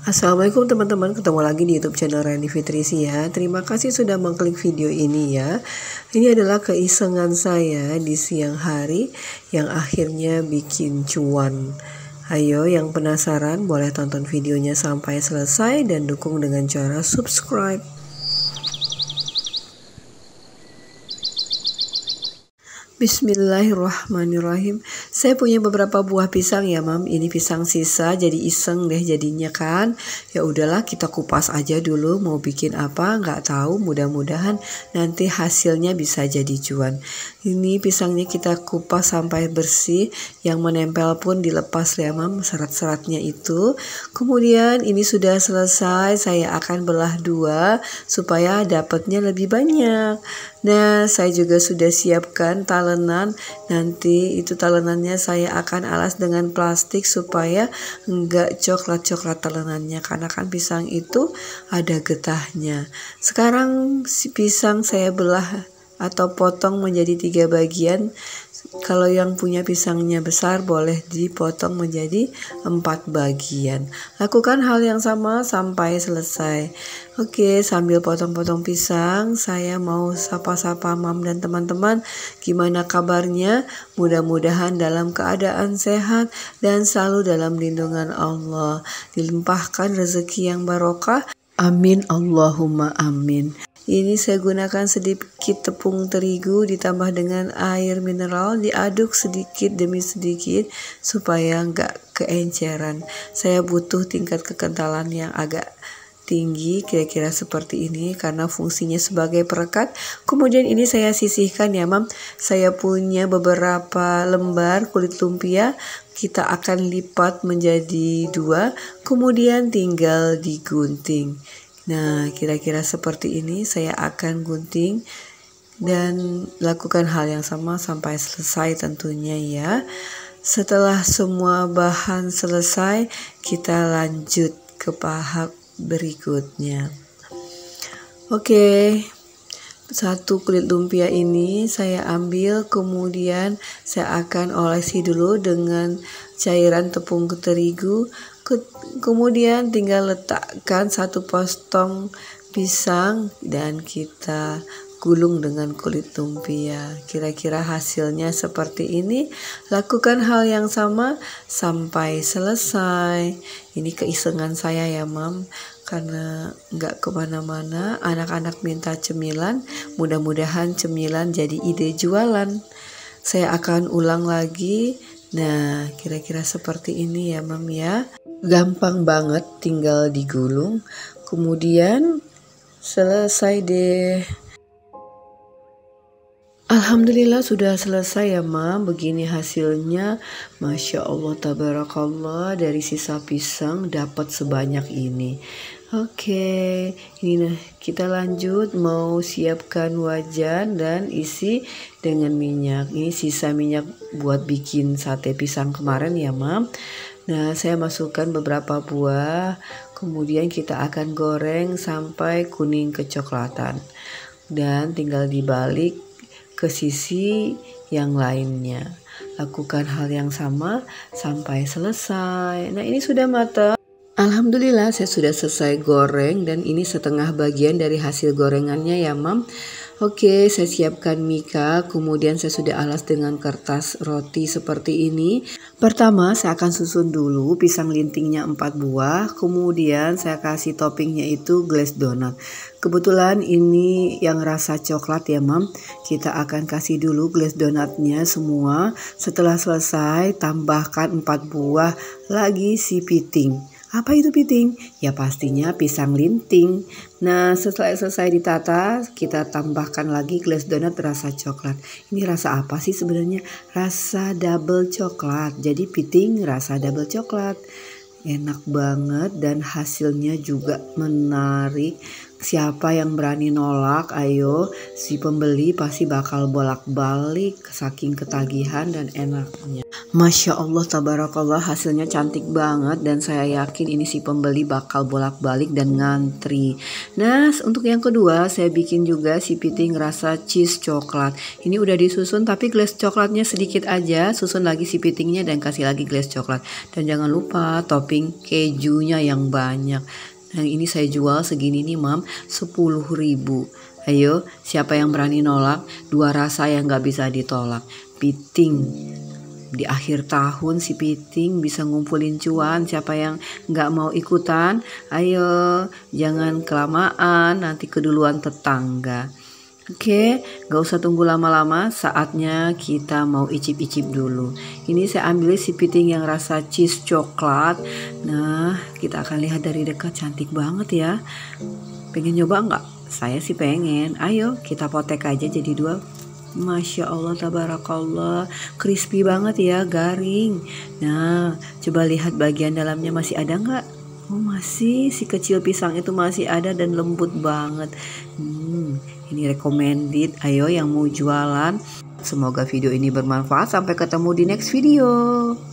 Assalamualaikum teman-teman, ketemu lagi di YouTube channel Reni Fitrisi ya. Terima kasih sudah mengklik video ini ya. Ini adalah keisengan saya di siang hari yang akhirnya bikin cuan. Ayo yang penasaran boleh tonton videonya sampai selesai dan dukung dengan cara subscribe. Bismillahirrahmanirrahim. Saya punya beberapa buah pisang ya, Mam. Ini pisang sisa, jadi iseng deh jadinya kan. Ya udahlah, kita kupas aja dulu. Mau bikin apa? Nggak tahu. Mudah-mudahan nanti hasilnya bisa jadi cuan. Ini pisangnya kita kupas sampai bersih. Yang menempel pun dilepas ya, Mam. Serat-seratnya itu. Kemudian ini sudah selesai. Saya akan belah dua supaya dapatnya lebih banyak. Nah, saya juga sudah siapkan talenan. Nanti itu talenannya saya akan alas dengan plastik supaya enggak coklat-coklat talenannya, karena kan pisang itu ada getahnya. Sekarang si pisang saya belah atau potong menjadi 3 bagian. Kalau yang punya pisangnya besar boleh dipotong menjadi 4 bagian. Lakukan hal yang sama sampai selesai. Oke, sambil potong-potong pisang, saya mau sapa-sapa Mam dan teman-teman. Gimana kabarnya? Mudah-mudahan dalam keadaan sehat dan selalu dalam lindungan Allah. Dilimpahkan rezeki yang barokah. Amin Allahumma amin. Ini saya gunakan sedikit tepung terigu ditambah dengan air mineral, diaduk sedikit demi sedikit supaya nggak keenceran. Saya butuh tingkat kekentalan yang agak tinggi, kira-kira seperti ini karena fungsinya sebagai perekat. Kemudian ini saya sisihkan ya, Mam. Saya punya beberapa lembar kulit lumpia. Kita akan lipat menjadi 2, kemudian tinggal digunting. Nah, kira-kira seperti ini saya akan gunting dan lakukan hal yang sama sampai selesai tentunya ya. Setelah semua bahan selesai, kita lanjut ke tahap berikutnya. Oke. Satu kulit lumpia ini saya ambil, kemudian saya akan olesi dulu dengan cairan tepung terigu. Kemudian tinggal letakkan 1 potong pisang dan kita gulung dengan kulit lumpia. Kira-kira hasilnya seperti ini. Lakukan hal yang sama sampai selesai. Ini keisengan saya ya, Mam. Karena nggak kemana-mana, anak-anak minta cemilan. Mudah-mudahan cemilan jadi ide jualan. Saya akan ulang lagi. Nah, kira-kira seperti ini ya, Mam ya. Gampang banget, tinggal digulung. Kemudian selesai deh. Alhamdulillah sudah selesai ya, Mam. Begini hasilnya. Masya Allah, tabarakallah, dari sisa pisang dapat sebanyak ini. Oke, ini nah kita lanjut mau siapkan wajan dan isi dengan minyak. Ini sisa minyak buat bikin sate pisang kemarin ya, Mam. Nah, saya masukkan beberapa buah, kemudian kita akan goreng sampai kuning kecoklatan. Dan tinggal dibalik ke sisi yang lainnya. Lakukan hal yang sama sampai selesai. Nah, ini sudah matang. Alhamdulillah saya sudah selesai goreng dan ini setengah bagian dari hasil gorengannya ya, Mam. Oke, saya siapkan mika, kemudian saya sudah alas dengan kertas roti seperti ini. Pertama saya akan susun dulu pisang lintingnya 4 buah, kemudian saya kasih toppingnya itu glaze donat. Kebetulan ini yang rasa coklat ya, Mam. Kita akan kasih dulu glaze donatnya semua. Setelah selesai tambahkan 4 buah lagi si piting. Apa itu piting? Ya pastinya pisang linting. Nah, setelah selesai ditata, kita tambahkan lagi glaze donat rasa coklat. Ini rasa apa sih sebenarnya? Rasa double coklat. Jadi piting rasa double coklat. Enak banget dan hasilnya juga menarik. Siapa yang berani nolak, ayo si pembeli pasti bakal bolak-balik saking ketagihan dan enaknya. Masya Allah, tabarakallah, hasilnya cantik banget dan saya yakin ini si pembeli bakal bolak-balik dan ngantri. Nah, untuk yang kedua saya bikin juga si piting rasa cheese coklat. Ini udah disusun tapi glaze coklatnya sedikit aja, susun lagi si pitingnya dan kasih lagi glaze coklat. Dan jangan lupa topping kejunya yang banyak. Nah, ini saya jual segini nih mam, 10.000. Ayo, siapa yang berani nolak? Dua rasa yang gak bisa ditolak. Piting. Di akhir tahun si piting bisa ngumpulin cuan. Siapa yang gak mau ikutan? Ayo, jangan kelamaan, nanti keduluan tetangga. Oke, gak usah tunggu lama-lama, saatnya kita mau icip-icip dulu. Ini saya ambil si piting yang rasa cheese coklat. Nah, kita akan lihat dari dekat, cantik banget ya. Pengen nyoba nggak? Saya sih pengen. Ayo, kita potek aja jadi dua. Masya Allah, tabarakallah, crispy banget ya, garing. Nah, coba lihat bagian dalamnya masih ada nggak? Oh masih, si kecil pisang itu masih ada dan lembut banget. Ini recommended, ayo yang mau jualan. Semoga video ini bermanfaat, sampai ketemu di next video.